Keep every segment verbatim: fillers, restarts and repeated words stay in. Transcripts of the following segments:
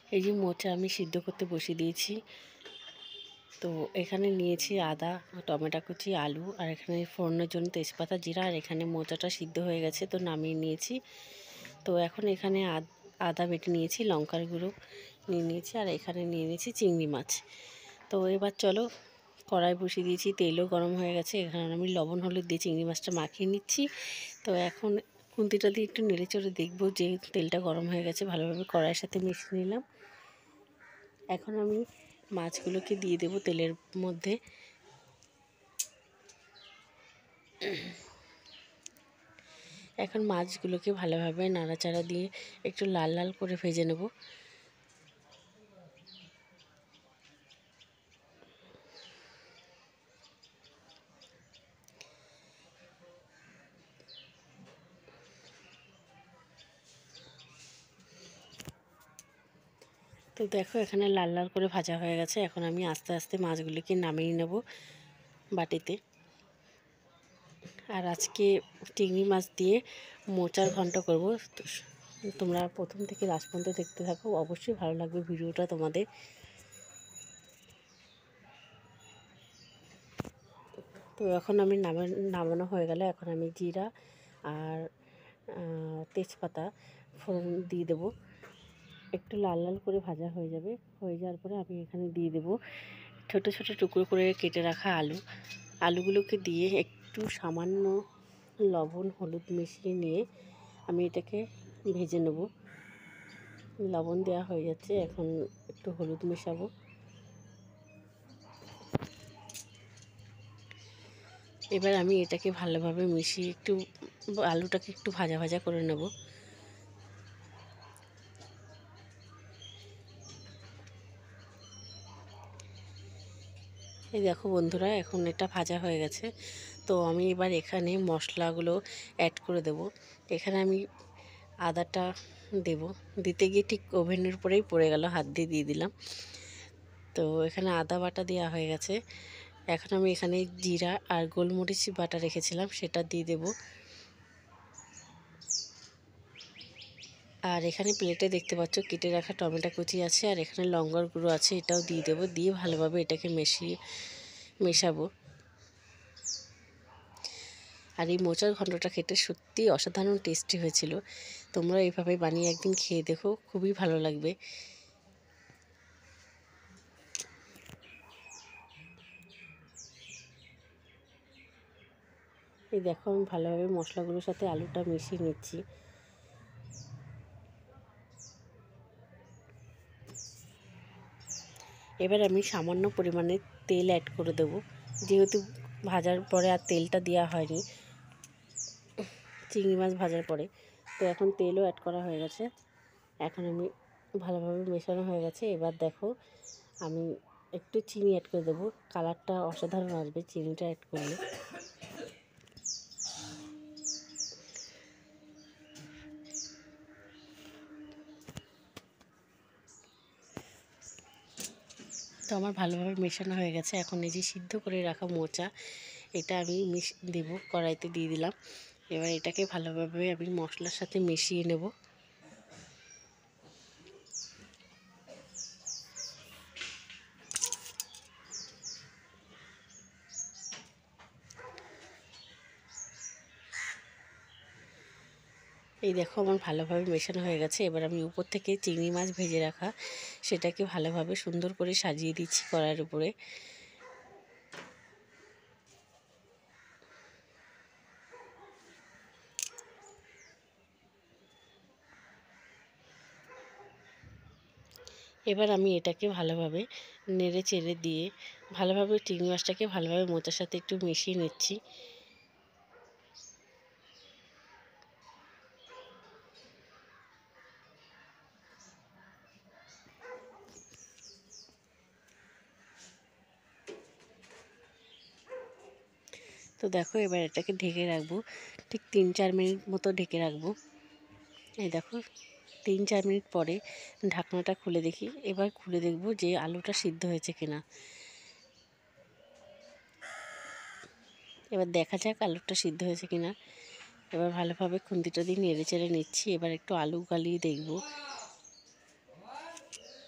এই যে মোচা আমি সিদ্ধ করতে বসিয়ে দিয়েছি। তো এখানে নিয়েছি আদা, টমেটো কুচি, আলু, আর এখানে ফোড়নের জন্য তেজপাতা, জিরা, আর এখানে মোচাটা সিদ্ধ হয়ে গেছে তো নামিয়ে নিয়েছি। তো এখন এখানে আদা বেটে নিয়েছি, লঙ্কার গুঁড়ো নিয়ে নিয়েছি, আর এখানে নিয়ে নিয়েছি চিংড়ি মাছ। তো এবার চলো, কড়াই বসিয়ে দিয়েছি, তেলও গরম হয়ে গেছে। এখানে আমি লবণ হলুদ দিয়ে চিংড়ি মাছটা মাখিয়ে নিচ্ছি। তো এখন খুন্তিটা দিয়ে একটু নেড়ে চড়ে দেখবো যে তেলটা গরম হয়ে গেছে, ভালোভাবে কড়াইয়ের সাথে মিশিয়ে নিলাম। এখন আমি মাছগুলোকে দিয়ে দেব তেলের মধ্যে। এখন মাছগুলোকে ভালোভাবে নাড়াচাড়া দিয়ে একটু লাল লাল করে ভেজে নেব। তো দেখো এখানে লাল লাল করে ভাজা হয়ে গেছে। এখন আমি আস্তে আস্তে মাছগুলিকে নামিয়ে নেব বাটিতে। আর আজকে চিংড়ি মাছ দিয়ে মোচার ঘন্ট করব। তোমরা প্রথম থেকে লাস্ট পর্যন্ত দেখতে থাকো, অবশ্যই ভালো লাগবে ভিডিওটা তোমাদের। তো এখন আমি নামানো হয়ে গেলে এখন আমি জিরা আর তেজপাতা ফোড়ন দিয়ে দেবো। একটু লাল লাল করে ভাজা হয়ে যাবে, হয়ে যাওয়ার পরে আমি এখানে দিয়ে দেব ছোট ছোট টুকরো করে কেটে রাখা আলু। আলুগুলোকে দিয়ে একটু সামান্য লবণ হলুদ মিশিয়ে নিয়ে আমি এটাকে ভেজে নেব। লবণ দেওয়া হয়ে যাচ্ছে, এখন একটু হলুদ মেশাবো। এবার আমি এটাকে ভালোভাবে মিশিয়ে একটু আলুটাকে একটু ভাজা ভাজা করে নেব। এই দেখো বন্ধুরা, এখন এটা ভাজা হয়ে গেছে। তো আমি এবার এখানে মশলাগুলো অ্যাড করে দেব। এখানে আমি আদাটা দেব, দিতে গিয়ে ঠিক ওভেনের উপরেই পড়ে গেল, হাত দিয়ে দিয়ে দিলাম। তো এখানে আদা বাটা দেওয়া হয়ে গেছে। এখন আমি এখানে জিরা আর গোলমরিচ বাটা রেখেছিলাম সেটা দিয়ে দেব। আর এখানে প্লেটে দেখতে পাচ্ছ কেটে রাখা টমেটো কুচি আছে, আর এখানে লঙ্কার গুঁড়ো আছে, এটাও দিয়ে দেবো। দিয়ে ভালোভাবে এটাকে মিশিয়ে মেশাবো। আর এই মোচার ঘন্টটা খেতে সত্যিই অসাধারণ টেস্টি হয়েছিল। তোমরা এইভাবে বানিয়ে একদিন খেয়ে দেখো, খুবই ভালো লাগবে। এই দেখো আমি ভালোভাবে মশলাগুলোর সাথে আলুটা মিশিয়ে নিচ্ছি। এবার আমি সামান্য পরিমাণে তেল অ্যাড করে দেব, যেহেতু ভাজার পরে আর তেলটা দেওয়া হয়নি চিংড়ি মাছ ভাজার পরে। তো এখন তেলও অ্যাড করা হয়ে গেছে। এখন আমি ভালোভাবে মেশানো হয়ে গেছে। এবার দেখো আমি একটু চিনি অ্যাড করে দেবো, কালারটা অসাধারণ আসবে চিনিটা অ্যাড করলে। তো আমার ভালোভাবে মেশানো হয়ে গেছে। এখন এই যে সিদ্ধ করে রাখা মোচা, এটা আমি মিশ দেবো, কড়াইতে দিয়ে দিলাম। এবার এটাকে ভালোভাবে আমি মশলার সাথে মিশিয়ে নেব। এই দেখো আমার ভালোভাবে মেশানো হয়ে গেছে। এবার আমি উপর থেকে চিংড়ি মাছ ভেজে রাখা সেটাকে ভালোভাবে সুন্দর করে সাজিয়ে দিচ্ছি কড়াইয়ের উপরে। এবার আমি এটাকে ভালোভাবে নেড়ে চেড়ে দিয়ে ভালোভাবে চিংড়ি মাছটাকে ভালোভাবে মোচার সাথে একটু মিশিয়ে নিচ্ছি। তো দেখো এবার এটাকে ঢেকে রাখবো, ঠিক তিন চার মিনিট মতো ঢেকে রাখবো। এই দেখো তিন চার মিনিট পরে ঢাকনাটা খুলে দেখি। এবার খুলে দেখব যে আলুটা সিদ্ধ হয়েছে কিনা। এবার দেখা যাক আলুটা সিদ্ধ হয়েছে কিনা। এবার ভালোভাবে খুন্তিটা দিয়ে নেড়ে চেড়ে নিচ্ছি। এবার একটু আলু গালিয়ে দেখব।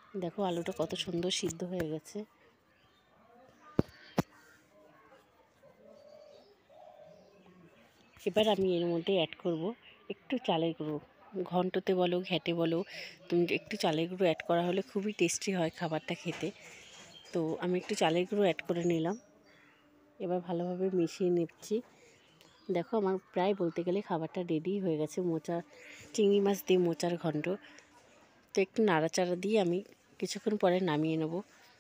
দেখো আলুটা কত সুন্দর সিদ্ধ হয়ে গেছে। এবার আমি এর মধ্যে অ্যাড করব একটু চালের গুঁড়ো। ঘন্টতে বলো ঘ্যাটে বলো, তুমি একটু চালের গুঁড়ো অ্যাড করা হলে খুবই টেস্টি হয় খাবারটা খেতে। তো আমি একটু চালের গুঁড়ো অ্যাড করে নিলাম। এবার ভালোভাবে মিশিয়ে নিচ্ছি। দেখো আমার প্রায় বলতে গেলে খাবারটা রেডি হয়ে গেছে, মোচা চিংড়ি মাছ দিয়ে মোচার ঘন্ট। তো একটু নাড়াচাড়া দিয়ে আমি কিছুক্ষণ পরে নামিয়ে নেব।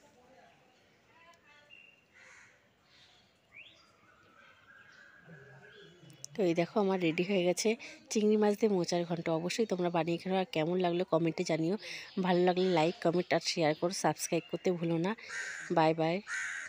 তো এই দেখো আমার রেডি হয়ে গেছে চিংড়ি মাছ দিয়ে মোচার ঘন্ট। অবশ্যই তোমরা বানিয়ে খেলো, আর কেমন লাগলো কমেন্টে জানিও। ভালো লাগলে লাইক কমেন্ট আর শেয়ার করো, সাবস্ক্রাইব করতে ভুলো না। Bye by.